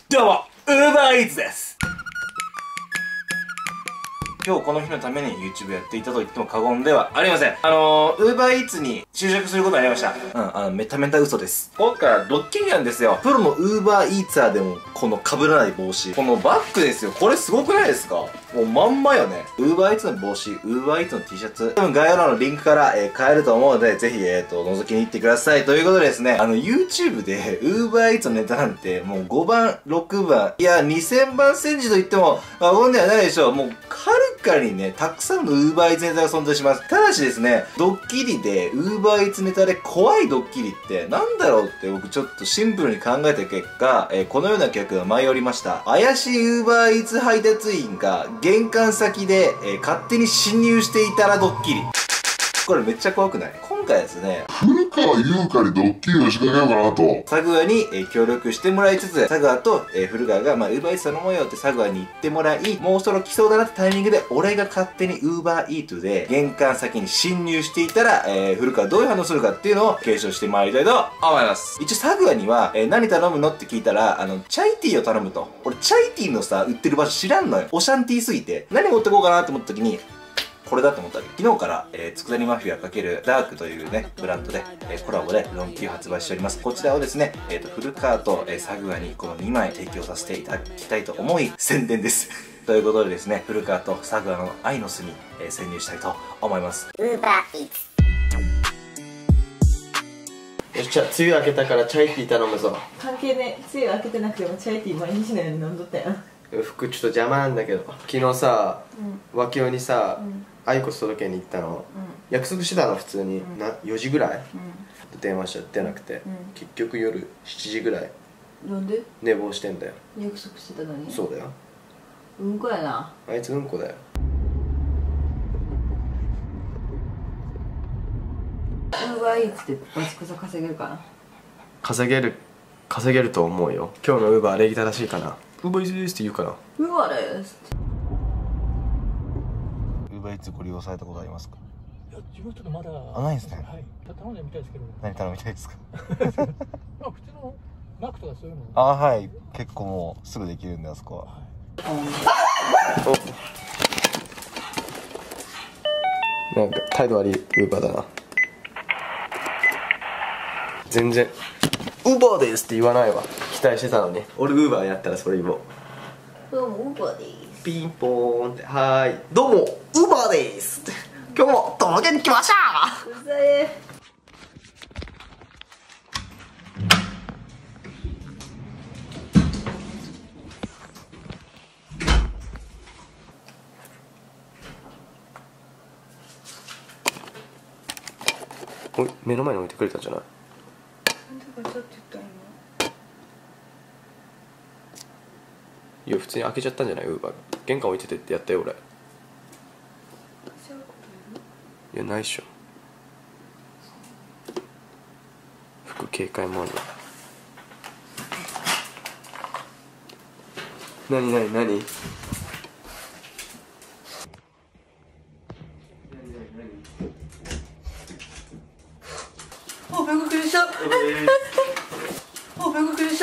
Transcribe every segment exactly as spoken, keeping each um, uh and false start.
どうも、ウーバーイーツです。今日この日のために YouTube やっていたと言っても過言ではありません。あのー、ウーバーイーツに就職することになりました。うん、あの、めためた嘘です。今回はドッキリなんですよ。プロのウーバーイーツァーでもこの被らない帽子。このバッグですよ。これすごくないですか？もうまんまよね。ウーバーイーツの帽子、ウーバーイーツの T シャツ。多分概要欄のリンクから、えー、買えると思うので、ぜひ、えっと、覗きに行ってください。ということでですね、あの、YouTube でウーバーイーツのネタなんて、もうごばん、ろくばん、いや、にせんばん戦時と言っても過言ではないでしょう。もう、はるかにね、たくさんのウーバーイーツネタが存在します。ただしですね、ドッキリで、ウーバーイーツネタで怖いドッキリってなんだろうって僕ちょっとシンプルに考えた結果、えー、このような企画が舞い降りました。怪しいウーバーイーツ配達員が玄関先で、えー、勝手に侵入していたらドッキリ。これめっちゃ怖くない？今回ですね、 古川優香にドッキリを仕掛けようかなと。 サグアに、えー、協力してもらいつつ、サグアと、えー、古川が、まあ、ウーバーイーツ頼もうよってサグアに言ってもらい、もうそろ来そうだなってタイミングで、俺が勝手にウーバーイーツで、玄関先に侵入していたら、えー、古川どういう反応するかっていうのを検証してまいりたいと思います。一応サグアには、えー、何頼むのって聞いたら、あの、チャイティーを頼むと。俺、チャイティーのさ、売ってる場所知らんのよ。オシャンティーすぎて。何持ってこうかなと思った時に、これだと思ったわけ。昨日から、えー、佃煮マフィア×ダークというね、ブランドで、えー、コラボでロン Q 発売しております。こちらをですね、えっと、古川と、えー、サグアにこのにまい提供させていただきたいと思い、宣伝です。ということでですね、古川とサグアの愛の巣に、えー、潜入したいと思います。 ウーバーイーツ。 よし、じゃあ梅雨明けたからチャイティー頼むぞ。 関係ね、梅雨明けてなくてもチャイティー毎日のように飲んどったやん。 服ちょっと邪魔なんだけど、昨日さ、うん、脇尾にさ、アイコス届けに行ったの、うん、約束してたの普通に、うん、なよじぐらい、うん、電話しちゃってなくて、うん、結局夜しちじぐらい。 なんで？ 寝坊してんだよ。 約束してたのに？ そうだよ。 うんこやな。 あいつうんこだよ。 ウーバーイーツってバチクソ稼げるかな？ 稼げる稼げると思うよ。今日のウーバー礼儀正しいかな。ウーバーイーツですって言うかな。 ウーバーです。 ウーバーイーツご利用されたことありますか？ いや、自分ちょっとまだ。 あ、ないんですね。 はい。頼んでみたいですけど。 何頼みたいですか？ まあ普通のマックとかそういうの。 あ、はい。結構もうすぐできるんで、あそこは。はい、 なんか態度悪いウーバーだな。全然ウーバーですって言わないわ。期待してたのに。俺ウーバーやったらそれ言おう。 どうもウーバーです。 ピンポーンって、はーい、どうもウーバーですって今日も届けに来ました。 うざえ。 おい、目の前に置いてくれたんじゃない？ なんでガチャって言った今。 いや、普通に開けちゃったんじゃない？ウーバーが玄関置いててってやったよ俺。いや、ないっしょ。服警戒もあるわ。なになになに？ あ、びっくりした。あ、びっくりした。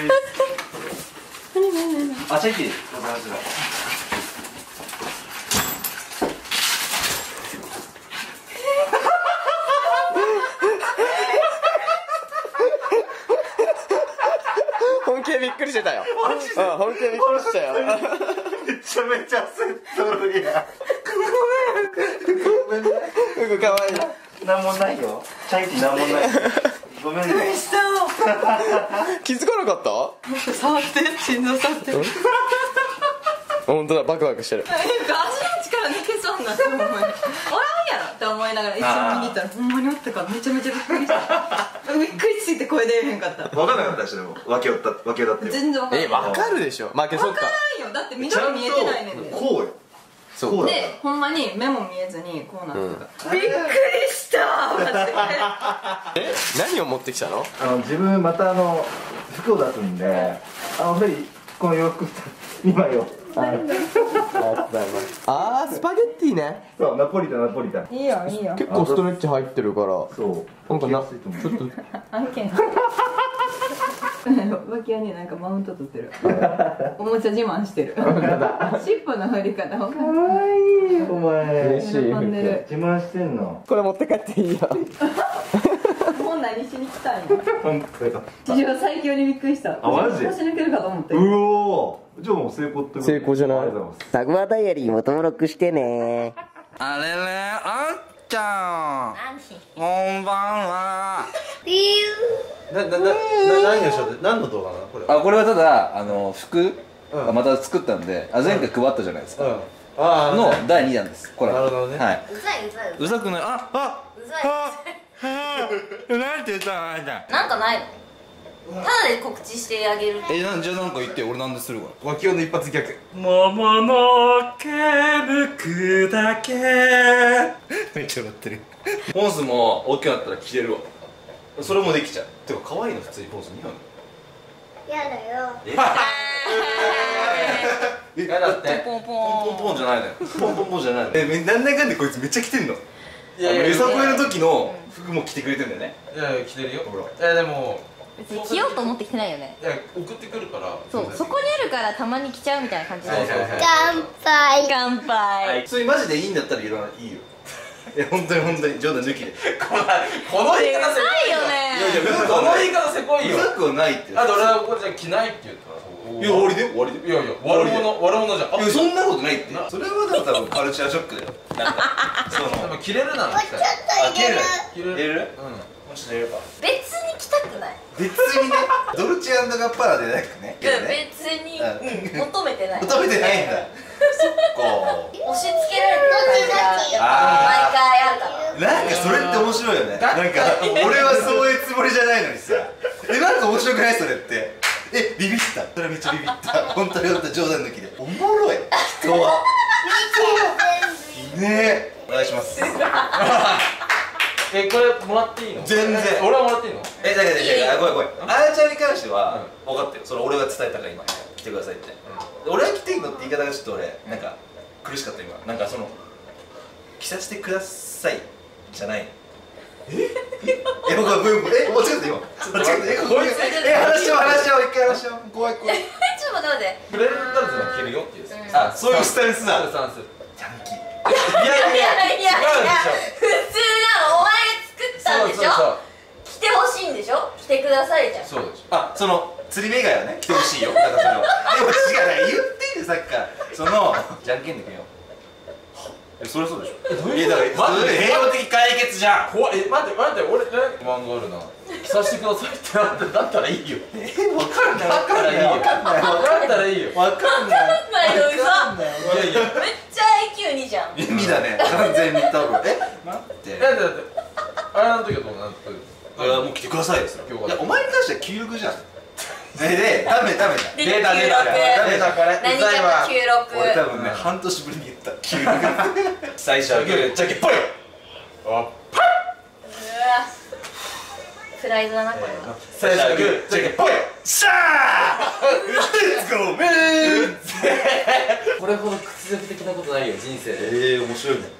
あ、チャイティーございますが。 本気でびっくりしてたよ。うん、本気でびっくりしたよ。 めちゃめちゃ焦っとるやん。 ごめんね。服かわいい。 なんもないよ。チャイティーなんもない。ごめんね。 気づかなかった？ 触って、心臓触って。 本当だ、バクバクしてる。 足の力抜けそうになって、ほんまに。おらんやろって思いながら一緒に見に行ったら、ほんまにおったからめちゃめちゃびっくりした。びっくりしすぎて声出えへんかった。 分かんなかったでしょ、でも。分けよった、分けよだって。 全然分かんない。 え、分かるでしょ。負けそうか。 分からんよ。だって緑見えてないねんで。 こうよ。 そうで、ほんまに目も見えずにこうなってた。びっくりしたマジで。 え、何を持ってきたの？ あの、自分またあの、服を出すんで、あの、ぜひ、この洋服にまいを。ありがとうございます。 あー、スパゲッティね。 そう、ナポリタン、ナポリタン。 いいよ、いいよ。 結構ストレッチ入ってるから。 そう。 なんかな、ちょっと。 案件。 脇はね、なんかマウント取ってる。おもちゃ自慢してる。尻尾の振り方ほんまにかわいいお前嬉しい。 喜んでる。 自慢してんの。 これ持って帰っていいよ。 もう何しに来たんや。 本当よ。 史上最強にびっくりした。 あマジ腰抜けるかと思って。 うおー、じゃあもう成功ってこと。 成功じゃない。 ありがとうございます。 タグマダイアリーも登録してね。 あれれ、あんちゃん。こんばんは。 な、な、な、な、何のショーで、何の動画なのこれ。 あ、これはただ、あの、服、あまた作ったんで、あ、前回配ったじゃないですか。 あのだいにだんです。これ。 なるほどね。 はい。 うざいうざいううざくない。あ、あ、 うざいあ、なんて言ったのあんちゃん。 なんかないの？ただで告知してあげる。 え、なんじゃあなんか言って、俺なんでするわ。 脇尾の一発逆。 桃の毛むくだけ。めっちゃ笑ってる。ポンスも大きくなったら着れるわ。それもできちゃう。てか可愛いの普通にポンス似合うの。 やだよ。 えやだって。 ポンポンポンポンポンじゃないのよ。ポンポンポンじゃないの。え、なんだかんだこいつめっちゃ着てんの。 いやいやいやよさこいの時の服も着てくれてんだよね。 いやいや、着てるよ。 ほら。 いや、でも。 別に着ようと思ってきてないよね。 いや、送ってくるから。 そう、そこにあるからたまに着ちゃうみたいな感じだよ。 はいはいはい。 乾杯乾杯。 はい。それマジでいいんだったらいらないいいよ。いや本当に本当に冗談抜きで。 この、この言い方せこないよいやいね。 やい。この言い方せこいよ。 うざくはないって。 あと俺はこれじゃ着ないって言ったら。 いや終わりで終わりで。 いやいや、悪者、悪者じゃん。 いやそんなことないって。それはでも多分カルチャーショックだよ。なんかその。 でも着れるなら着たい。 あ、切れる。 着れる。 入れる？ うん。 もうちょっと入れるか。 別に着たくない。 別にね、ドルチェ&ガッパーナでなくね。 別に、うん、求めてない。 求めてないんだ。そっか。 押し付けられてる感じがやっぱ毎回あるから。 なんかそれって面白いよね。なんか俺はそういうつもりじゃないのにさ。え、なんか面白くないそれって。え、ビビった。それめっちゃビビった。本当に本当に冗談抜きで。おもろい。人は。ねえ。お願いします。 え、これもらっていいの？ 全然俺はもらっていいの？ え、だけど、いやいや、ごめんごめん。あやちゃんに関しては分かったよ。それ俺が伝えたから今来てくださいって。俺は来ていいのって言い方がちょっと俺なんか苦しかった今。なんかその着させてくださいじゃない。え？え、僕はブームえ、間違った今。間違った。え、こいつえ、話しよう話しよう一回話しよう。怖い怖い。 ちょっと待ってくれるんだったら着るよっていう。 あ、そういうスタンスだ。 スタンス。 ジャンキー。 いやいやいや、違うでしょ。 普通なの。お前が作ったんでしょ。着てほしいんでしょ。着てくださいじゃん。 そうでしょ。 あ、その釣り目以外はね、来てほしいよ。だからそれは。でも違う、言ってんでさっきから。そのじゃんけんでくよ。え、そりゃそうでしょ。いやだからそれで平和的解決じゃん。 怖い。え、待って待って、俺ね不満があるな。着させてくださいってなってだったらいいよ。 え、わかんない。 だったらいいよ。 わかんない。 だったらいいよ。 わかんない。 ないの嘘。 わかんない。 いやいや。 めっちゃ アイキューにじゃん。 意味だね。完全に多分。え、待って。 だってだってあれの時はどうなんて。 あれはもう来てくださいですよ。 今日はいや、お前に関しては記録じゃん。で、で、ダメダメだ。 で出た出た出たから何かと記録。 俺多分ね、半年ぶりに言った。記録。最初はグー、じゃけっぽい。 あ、 うわプライドだなこれは。 最初はグー、じゃけっぽい。 しゃー。レッツゴーメン。 これほど屈辱的なことないよ人生で。 ええ、面白いね。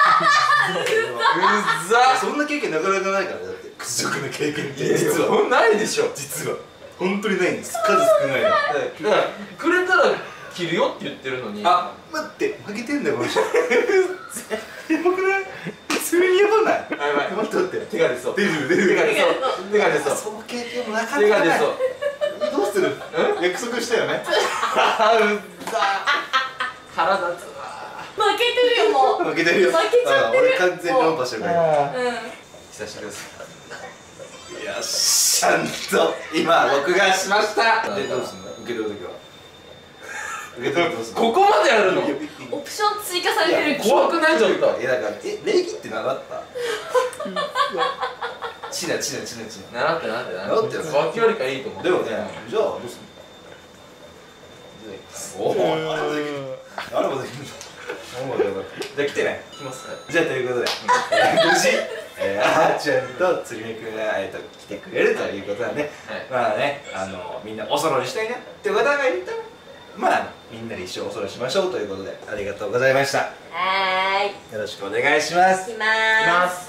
うざ。 そんな経験なかなかないからね。だって屈辱な経験って実はないでしょ。 実は本当にないんです。数少ないの。 だからくれたら着るよって言ってるのに。 あ、待って負けてんだよこの人。やばくない？普通にやばない？ やばい。 待って待って。 手が出そう。 出る出る手が出そう。手が出そう。 その経験もなかなか手が出ない。 そう。 どうする？約束したよね。 あうざ。腹立つわ。 負けてるよもう。 負けてるよ。 負けちゃってる。 俺完全に論破してるから今。 うん。 久しぶりです。 よし、ちゃんと今録画しました。で、どうすんの？受け取るときは。受け取るどうすんの？ ここまでやるの？ オプション追加されてる。 怖くないちょっと。 え、だから、え、礼儀って習った？チナチナチナチナ。 習って習って習ってる脇よりかいいと思う。 でもね、じゃあどうすんの？おお、あれもできる。あれもできる。じゃあ来てね。 来ますか。 じゃあということで、無事、えー、あーちゃんとつりめくんがえーと来てくれるということはね、まあね、あのみんなおそろにしたいなって方がいたら、まあみんなで一緒おそろしましょうということで、ありがとうございました。 はーい。 よろしくお願いします。 行きまーす。